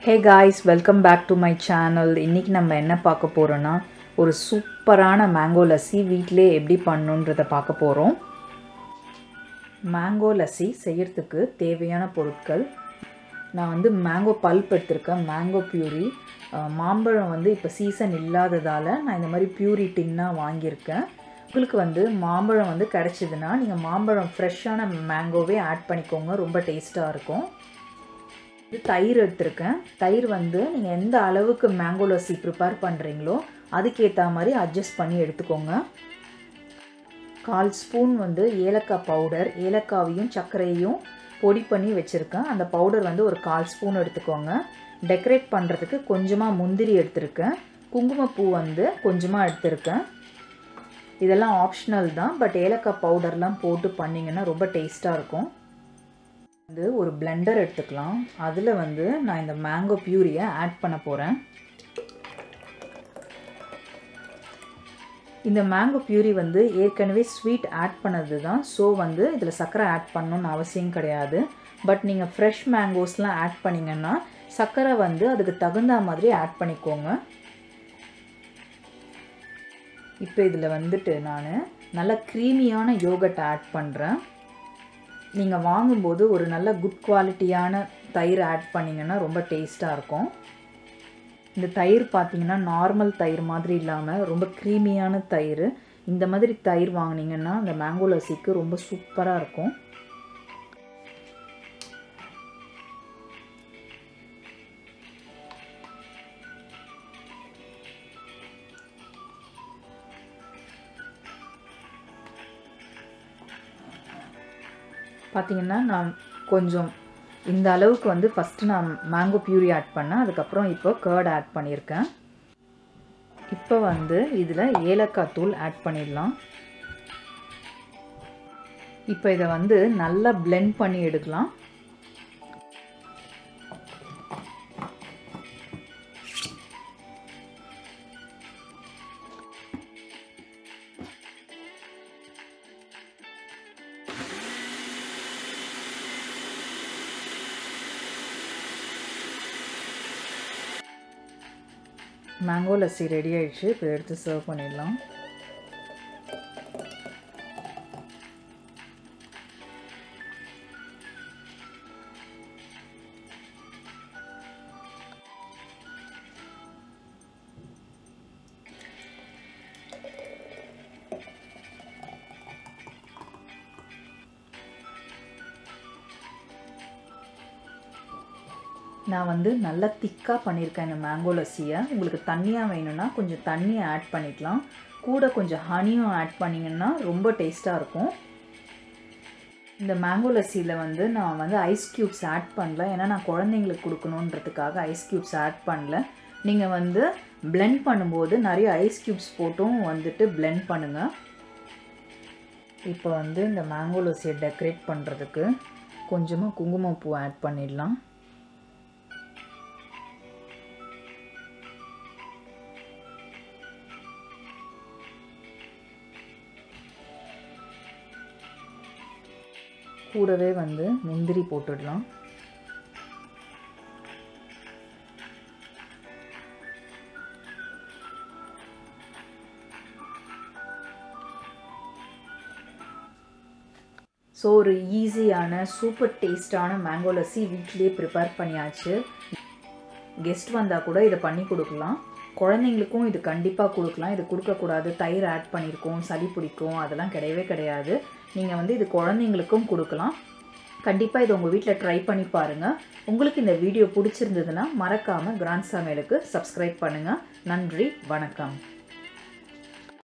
Hey guys, welcome back to my channel. இன்னைக்கு நம்ம என்ன பார்க்க போறோம்னா ஒரு சூப்பரான மேங்கோ லஸ்ஸி வீட்லயே எப்படி பண்ணனும்ன்றத பார்க்க போறோம். மேங்கோ லஸ்ஸி செய்யிறதுக்கு தேவையான பொருட்கள் நான் வந்து மேங்கோ பல்ப் எடுத்துர்க்கேன், மேங்கோ பியூரி, மாம்பழம் வந்து இப்ப சீசன் இல்லாததால நான் இந்த மாதிரி பியூரி டின்னா வாங்கியிருக்கேன். உங்களுக்கு வந்து மாம்பழம் வந்து கிடைச்சதுனா நீங்க மாம்பழம் ஃப்ரெஷ்ஷான மேங்கோவே ஆட் பண்ணிக்கோங்க, ரொம்ப டேஸ்டா இருக்கும். தயிர் எடுத்துர்க்கேன். தயிர் வந்து நீங்க எந்த அளவுக்கு மேங்கோ லஸ்ஸி ப்ரிப்பேர் பண்றீங்களோ அதுக்கு ஏத்த மாதிரி அட்ஜஸ்ட் பண்ணி எடுத்துக்கோங்க. 1/4 ஸ்பூன் வந்து ஏலக்காய் பவுடர், ஏலக்காவையும் சர்க்கரையையும் பொடி பண்ணி வச்சிருக்கேன். அந்த பவுடர் வந்து ஒரு 1/4 ஸ்பூன் எடுத்துக்கோங்க. டெக்கரேட் பண்றதுக்கு கொஞ்சமா முந்திரி எடுத்துர்க்கேன். குங்குமப்பூ வந்து கொஞ்சமா எடுத்துர்க்கேன். இதெல்லாம் ஆப்ஷனல் தான், பட் ஏலக்காய் பவுடர்லாம் போட்டு பண்ணீங்கன்னா ரொம்ப டேஸ்டா இருக்கும். வந்து ஒரு பிளெண்டர் எடுத்துக்கலாம். அதுல வந்து நான் இந்த மேங்கோ பியூரியை ஆட் பண்ண போறேன். இந்த மேங்கோ பியூரி வந்து ஏற்கனவே ஸ்வீட் ஆட் பண்ணது தான், சோ வந்து இதுல சக்கரை ஆட் பண்ணனும்னு அவசியம் கிடையாது. பட் நீங்க ஃப்ரெஷ் மேங்கோஸ்லாம் ஆட் பண்ணீங்கன்னா சக்கரை வந்து அதுக்கு தகுந்த மாதிரி ஆட் பண்ணிக்கோங்க. இப்போ இதுல வந்துட்டு நான் நல்ல கிரீமியான யோகர்ட் ஆட் பண்றேன். நீங்க வாங்கும்போது ஒரு நல்ல குட் குவாலிட்டியான தயிர் ஆட் பண்ணீங்கன்னா ரொம்ப டேஸ்டா இருக்கும். இந்த தயிர் பாத்தீங்கன்னா நார்மல் தயிர் மாதிரி இல்லாம ரொம்ப கிரீமியான தயிர். இந்த மாதிரி தயிர் வாங்குனீங்கன்னா அந்த மேங்கோ லஸ்ஸிக்கு ரொம்ப சூப்பரா இருக்கும். பாத்தீங்கன்னா நான் கொஞ்சம் இந்த அளவுக்கு வந்து ஃபர்ஸ்ட் நான் மேங்கோ பியூரி ஆட் பண்ணேன், அதுக்கு அப்புறம் இப்போ கர்ட் ஆட் பண்ணிருக்கேன். இப்போ வந்து இதுல ஏலக்காய் தூள் ஆட் பண்ணிடலாம். இப்போ இத வந்து நல்லா blend பண்ணி எடுக்கலாம். மேங்கோ லஸ்ஸி ரெடி ஆயிடுச்சு. இப்போ எடுத்து சர்வ் பண்ணிடலாம். நான் வந்து நல்லா திக்கா பண்ணிருக்கேன் இந்த மேங்கோ லஸ்ஸியை. உங்களுக்கு தண்ணியா வேணும்னா கொஞ்சம் தண்ணி ஆட் பண்ணிக்கலாம். கூட கொஞ்சம் ஹனியும் ஆட் பண்ணீங்கன்னா ரொம்ப டேஸ்டா இருக்கும். இந்த மேங்கோ லஸ்ஸில வந்து நான் வந்து ஐஸ் கியூப்ஸ் ஆட் பண்ணல, ஏன்னா நான் குழந்தைங்களுக்கு கொடுக்கணும்ன்றதுக்காக ஐஸ் கியூப்ஸ் ஆட் பண்ணல. நீங்க வந்து blend பண்ணும்போது நிறைய ஐஸ் கியூப்ஸ் போட்டும் வந்துட்டு blend பண்ணுங்க. இப்போ வந்து இந்த மேங்கோ லஸ்ஸியை டெக்கரேட் பண்றதுக்கு கொஞ்சமா குங்குமப்பூ ஆட் பண்ணிடலாம். கூடவே வந்து முந்திரி போட்டுடலாம். ஸோ ஒரு ஈஸியான சூப்பர் டேஸ்டான மேங்கோ லஸ்ஸி வீட்லயே ப்ரிப்பேர் பண்ணியாச்சு. கெஸ்ட் வந்தா கூட இதை பண்ணி கொடுக்கலாம். குழந்தைங்களுக்கும் இது கண்டிப்பாக கொடுக்கலாம். இது கொடுக்கக்கூடாது, தயிர் ஆட் பண்ணியிருக்கோம், சளி பிடிக்கும், அதெல்லாம் கிடையவே கிடையாது. நீங்கள் வந்து இது குழந்தைங்களுக்கும் கொடுக்கலாம். கண்டிப்பாக இது உங்கள் வீட்டில் ட்ரை பண்ணி பாருங்கள். உங்களுக்கு இந்த வீடியோ பிடிச்சிருந்ததுன்னா மறக்காமல் கிராண்ட் சமையலுக்கு சப்ஸ்கிரைப் பண்ணுங்கள். நன்றி, வணக்கம்.